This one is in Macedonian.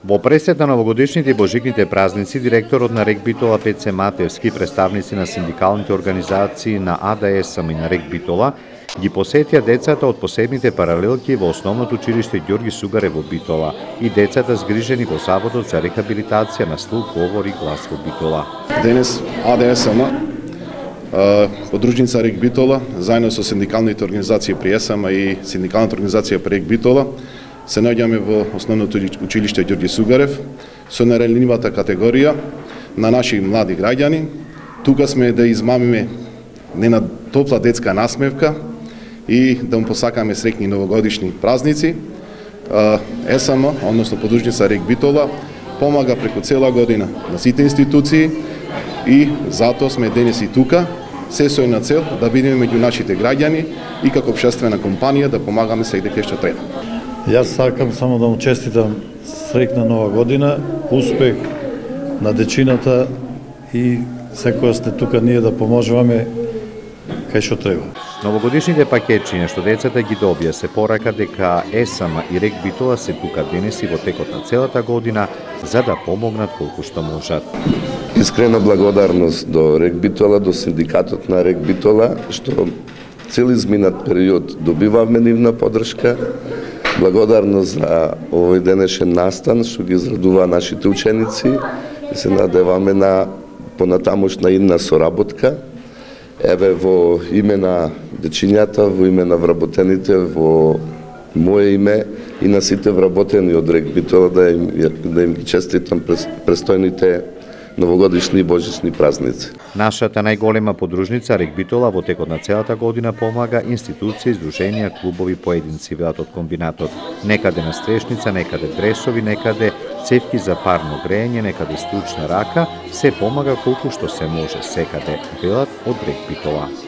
Во пресет на новогодишните и божикните празници, директорот на РЕК Битола Пеце Матевски, представници на синдикалните организации на АДСМ и на РЕК Битола ги посетија децата од посебните паралелки во Основното училиште Ѓорги Сугарев во Битола и децата згрижени во Заводот за рехабилитација на слух, говор и глас во Битола. Денес АДСМ, подружница РЕК Битола, заедно со синдикалните организации при ЕСМ и синдикалната организација при РЕК Битола, се наоѓаме во Основното училиште Ѓорги Сугарев со наранливата категорија на наши млади граѓани. Тука сме да измамиме нена топла детска насмевка и да му посакаме среќни новогодишни празници. ЕСМ, односно подружница РЕК Битола, помага преку цела година на сите институции и затоа сме денес и тука, се со една цел да бидеме меѓу нашите граѓани и како општествена компанија да помагаме секаде кај што треба. Јас сакам само да му честитам среќна нова година, успех на дечината и секоја сте тука ние да поможуваме кај што треба. Новогодишните пакетчиња што децата ги добија се порака дека ЕСМ и РЕК Битола се тука денес и во текот на целата година за да помогнат колку што можат. Искрена благодарност до РЕК Битола, до синдикатот на РЕК Битола, што цел изминат период добивавме нивна поддршка. Благодарност за овој денешен настан што ги израдува нашите ученици и се надеваме на понатамошна идна соработка. Еве во име на дечињата, во име на вработените, во мое име и на сите вработени од РЕК Битола да им ги честитам престојните новогодишни и божични празници. Нашата најголема подружница РЕК Битола во текот на целата година помага институции, издруженија, клубови, поединци, велат од комбинатот. Некаде настрешница, некаде дресови, некаде цевки за парно грејење, некаде стручна рака, се помага колку што се може секаде, велат од РЕК Битола.